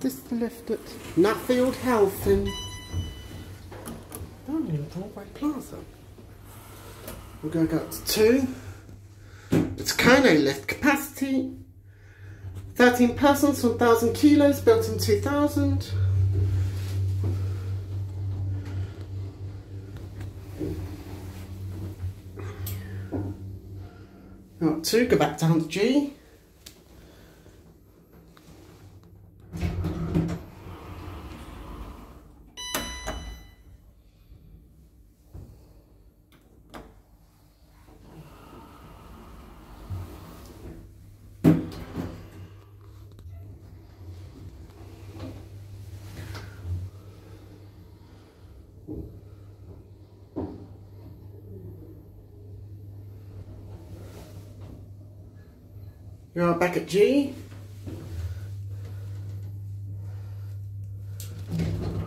This is the lift at Nuffield Health in Broadway Plaza. We're going to go up to 2. It's Kone lift, capacity 13 persons, 1,000 kilos, built in 2000. Up 2, go back down to G. You are back at G.